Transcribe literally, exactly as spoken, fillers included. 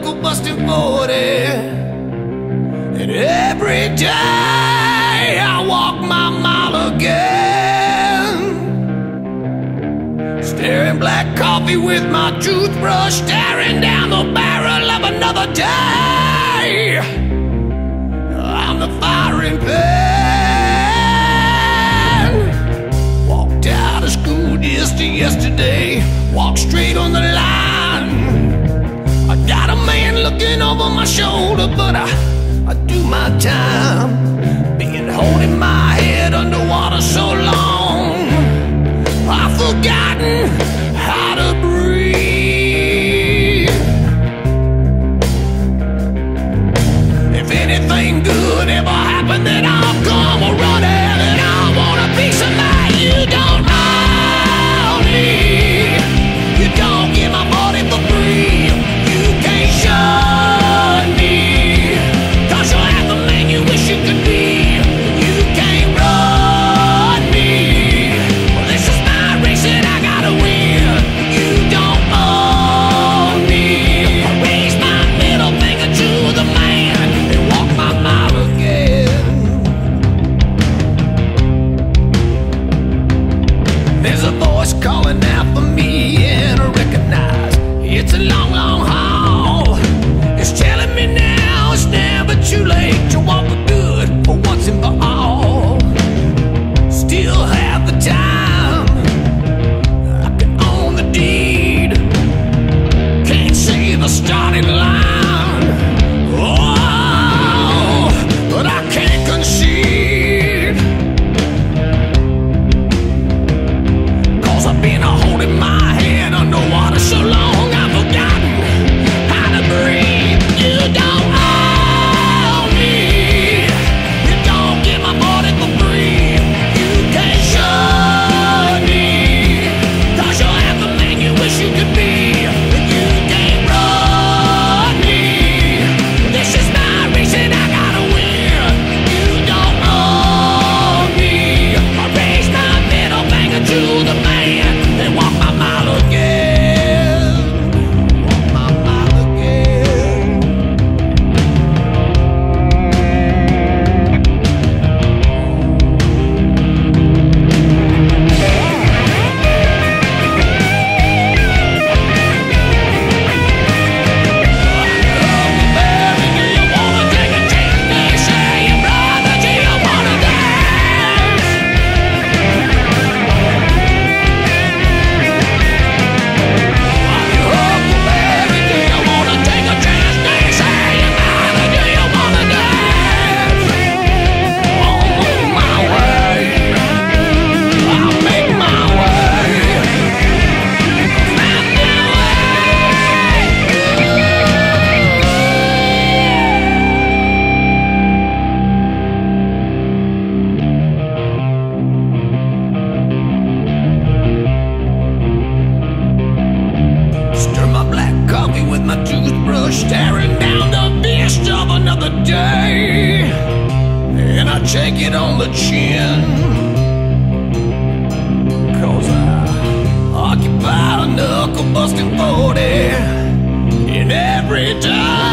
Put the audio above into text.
knuckle busting forty. And every day I walk my mile again, staring black coffee with my toothbrush, staring down the barrel of another day. I'm the firing pan. Walked out of school just yesterday, walked straight on the line. I got a man looking over my shoulder, but I, I do my time. Been holding my head underwater so long, I've forgotten how to breathe. If anything good ever happened, then I'll come running, and I want a piece of that. You don't own me. You don't get my body for free. You can't shun me, 'cause you're half the man you wish you could be. You can't run me. Well, this is my race and I gotta win. You don't own me. I raise my middle finger to the man and walk my mile again. There's a voice calling out for me, and I recognize it's a long, long haul. It's telling me now it's never too late to walk for good for once and for all. Still have the time, I can own the deed. Can't see the starting line, oh, but I can't concede, 'cause I've been holding my head underwater so long I've forgotten how to breathe. You don't own me. You don't get my body for free. You can't shun me, 'cause you're half the man you wish you could be. You can't run me. This is my race and I gotta win. You don't own me. I raise my middle finger to the man and walk my mile again. Walk my mile again. Baby, do you wanna take a chance? They say, brother, do you wanna dance? Baby, do you wanna take a chance? They say, brother, do you wanna dance? On my way, I'll make my way. Find my Stir my black coffee with my toothbrush, staring down the beast of another day. And I take it on the chin, 'cause I occupy a knuckle busting forty. And every time